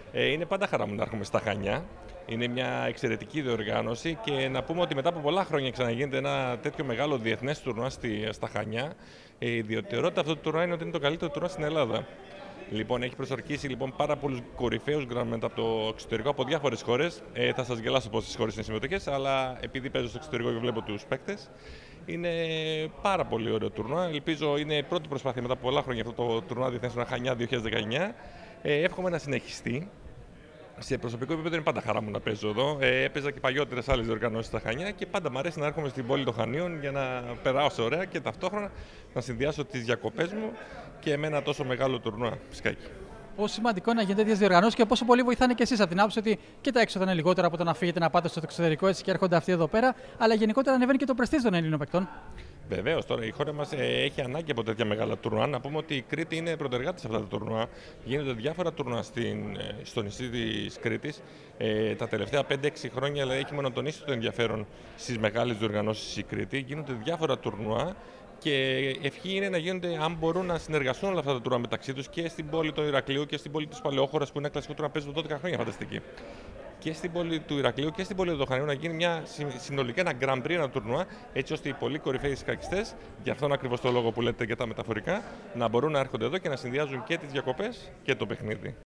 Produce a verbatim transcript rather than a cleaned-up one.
Ε, είναι πάντα χαρά μου να έρχομαι στα Χανιά. Είναι μια εξαιρετική διοργάνωση και να πούμε ότι μετά από πολλά χρόνια ξαναγίνεται ένα τέτοιο μεγάλο διεθνές τουρνουά στα Χανιά. Η ιδιαιτερότητα αυτού του τουρνουά είναι ότι είναι το καλύτερο τουρνουά στην Ελλάδα. Λοιπόν, έχει προσορκήσει λοιπόν πάρα πολλούς κορυφαίους γκρανμέντα από το εξωτερικό, από διάφορες χώρες. Ε, θα σας γελάσω πόσες χώρες είναι συμμετοχές, αλλά επειδή παίζω στο εξωτερικό και βλέπω τους παίκτες, είναι πάρα πολύ ωραίο τουρνουά. Ελπίζω είναι η πρώτη προσπάθεια μετά από πολλά χρόνια αυτό το τουρνουά Διεθνές Χανιά δύο χιλιάδες δεκαεννιά. Ε, εύχομαι να συνεχιστεί. Σε προσωπικό επίπεδο είναι πάντα χαρά μου να παίζω εδώ. Ε, έπαιζα και παλιότερε άλλε διοργανώσει στα Χανιά και πάντα μου αρέσει να έρχομαι στην πόλη των Χανίων για να περάσω ωραία και ταυτόχρονα να συνδυάσω τι διακοπέ μου και με ένα τόσο μεγάλο τουρνουά. Σκάκι. Πόσο σημαντικό είναι να γίνονται τέτοιε διοργανώσει και πόσο πολύ βοηθάνε και εσεί από την άποψη ότι και τα έξοδα είναι λιγότερα από το να φύγετε να πάτε στο εξωτερικό έτσι και έρχονται αυτοί εδώ πέρα, αλλά γενικότερα ανεβαίνει και το πρεστίζ των Ελλήνων παικτών. Βεβαίω, τώρα η χώρα μα ε, έχει ανάγκη από τέτοια μεγάλα τουρνουά. Να πούμε ότι η Κρήτη είναι πρωτεργάτη σε αυτά τα τουρνουά. Γίνονται διάφορα τουρνουά στην, ε, στο νησί τη Κρήτη. Ε, τα τελευταία πέντε έξι χρόνια δηλαδή, έχει μονοτονίσει το ενδιαφέρον στι μεγάλε διοργανώσει η Κρήτη. Γίνονται διάφορα τουρνουά. Και ευχή είναι να γίνονται, αν μπορούν να συνεργαστούν όλα αυτά τα τουρνουά μεταξύ του και στην πόλη του Ηρακλείου και στην πόλη τη Παλαιόχώρα που είναι κλασικό τουρνουά παίζουν δώδεκα χρόνια φανταστική. Και στην πόλη του Ηρακλείου και στην πόλη του Χανιού να γίνει μια συνολικά ένα Grand Prix, ένα τουρνουά, έτσι ώστε οι πολύ κορυφαίοι σκακιστές, για αυτόν ακριβώς το λόγο που λέτε και τα μεταφορικά, να μπορούν να έρχονται εδώ και να συνδυάζουν και τις διακοπές και το παιχνίδι.